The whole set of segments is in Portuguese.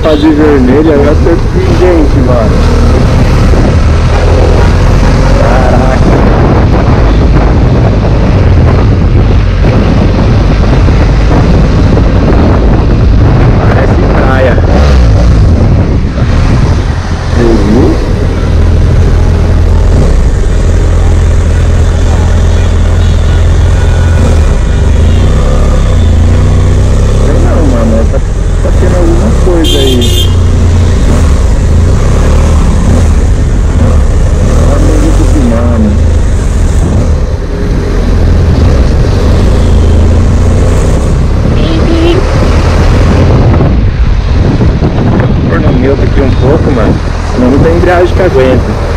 fazer vermelha, eu tô com gente, mano. Caraca. Parece praia. Viu? Não, mano, tá tendo alguma coisa aí. Amigo do Pinano. Torna neutro aqui um pouco, mano. Senão não tem embreagem que aguenta.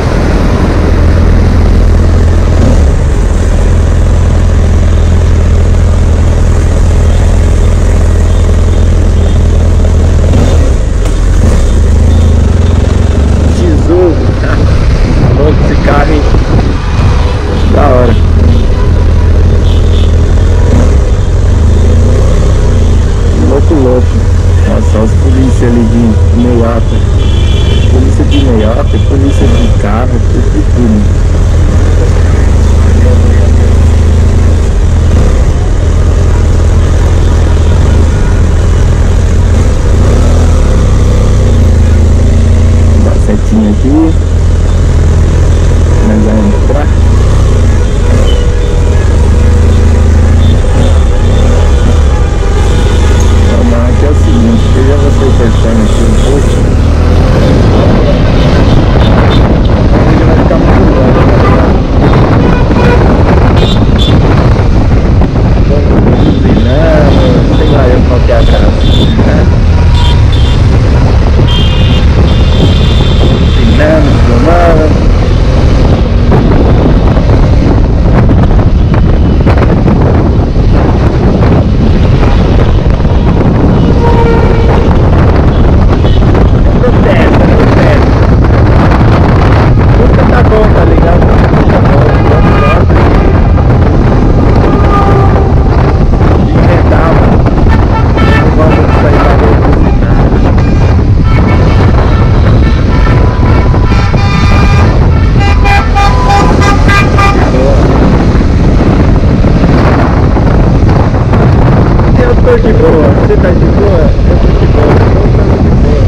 Esse carro, hein? Da hora. Louco, louco. Nossa, os polícia ali de meiota. Polícia de meiota, polícia de carro, tudo de tudo. Dá setinha aqui. Mas vai entrar. Vamos aqui é o seguinte, eu já vou sair cortando aqui um pouco. Ele vai ficar muito longe, vamos buzinando, sei lá eu qual que é a casa. Buzinando, filmando. Eu tô de boa, você tá de boa? Eu tô de boa, eu tô de boa.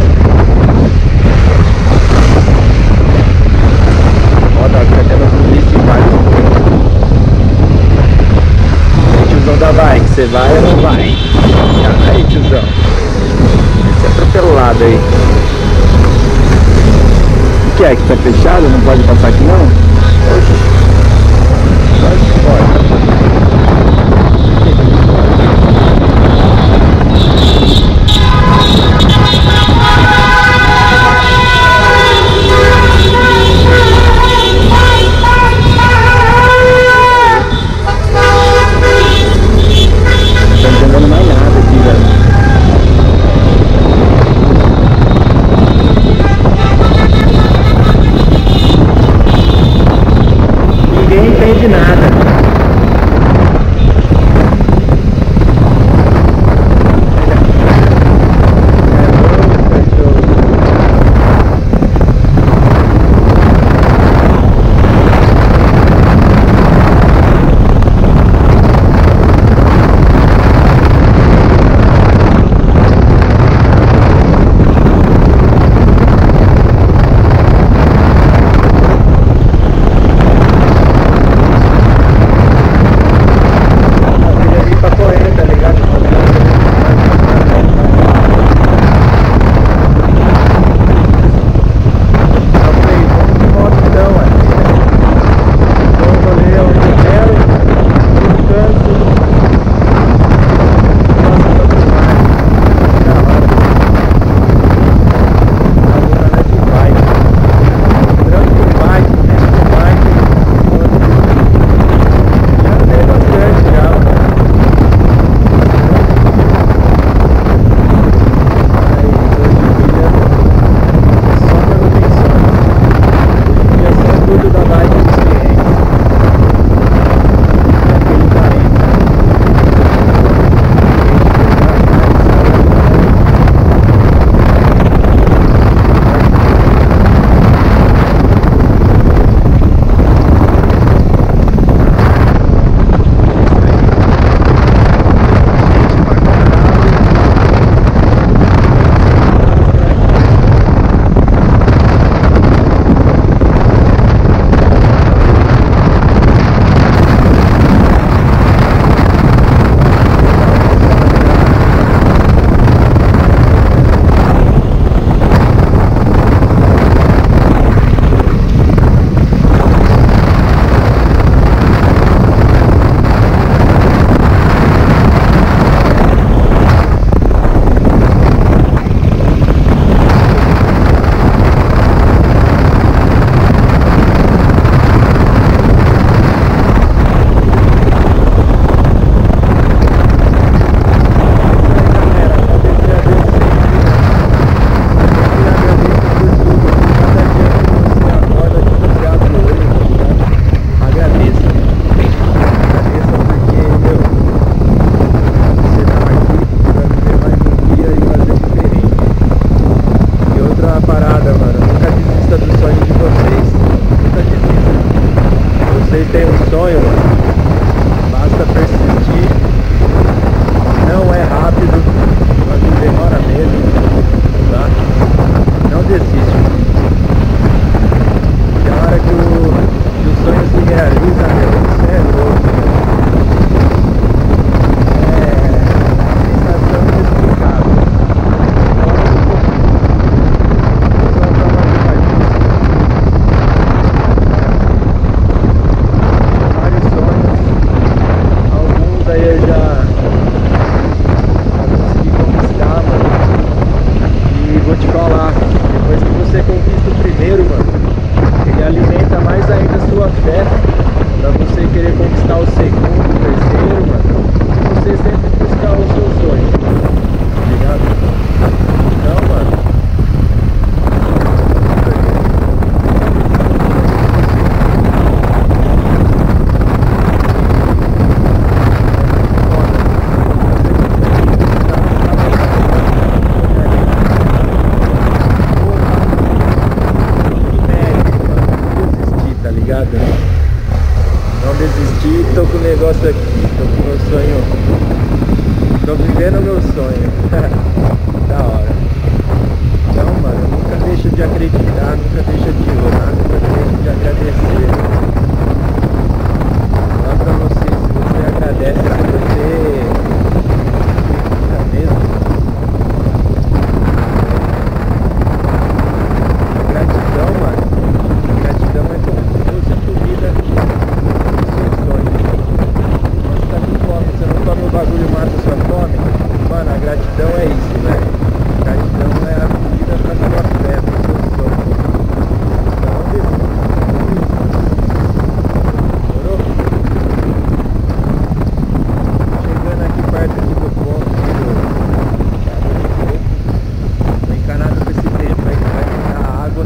Ó, tá tendo polícia em vários pontos. Aí, tiozão da bike, você vai ou não vai? Aí, tiozão. Esse é atropelado aí. O que é? Que tá fechado? Não pode passar aqui não? Oxi. Claro que pode. Ninguém entende nada. Gratidão é isso, né? Gratidão é a vida pra tua fé, pro teu sonho. Então, demorou? Chegando aqui perto aqui do ponto do tô encanado com esse tempo aí que vai mandar água.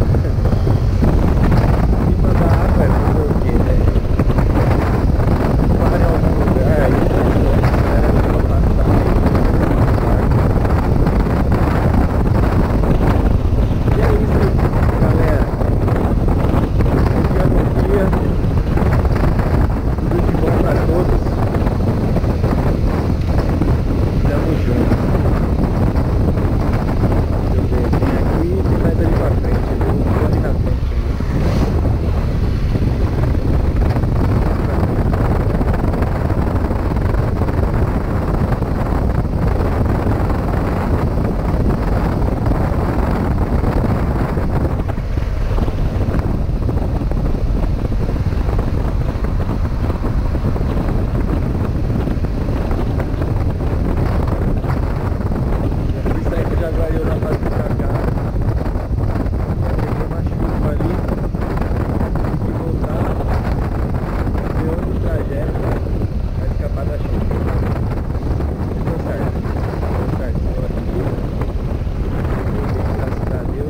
E mandar água é fazer o quê, né? Para em algum lugar aí, espera a chuva passar aí. E é isso, galera. Dia no dia. Tudo de bom pra todos. Tamo junto. Deixa eu ver, tem aqui e tem mais ali pra frente. Eu vou ali na frente ali. Isso aí que eu já variou lá pra vir pra cá. Peguei uma chuva ali. Tive que voltar. Deu outro trajeto pra escapar da chuva. Deu certo. Deu certo. Estou aqui. Voltei, graças a Deus.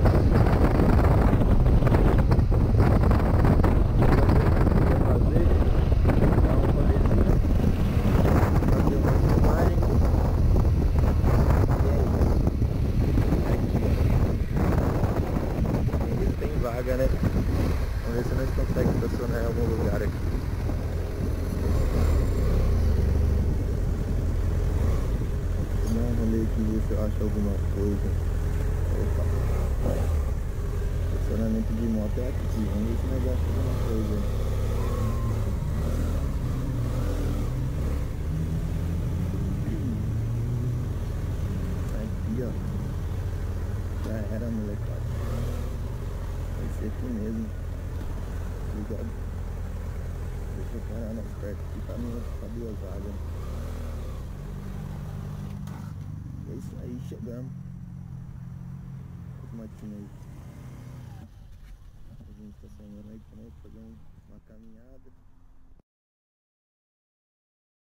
Fazer. Dar um rolezinho. Fazer uma filmagem. E é isso. Aqui, ó. Tem vaga, né? Vamos ver se nós conseguimos estacionar em algum lugar aqui. Vou dar um rolê aqui e ver se eu acho alguma coisa. Opa. Estacionamento de moto é aqui. Vamos ver se nós achamos alguma coisa. Aqui, ó. Já era, molecada. Vai ser aqui mesmo. Ligado? Deixa eu parar mais perto aqui pra não ficar duas vagas. É isso aí, chegamos. As motinhas aí. A gente estacionando aí pra nós fazer uma caminhada.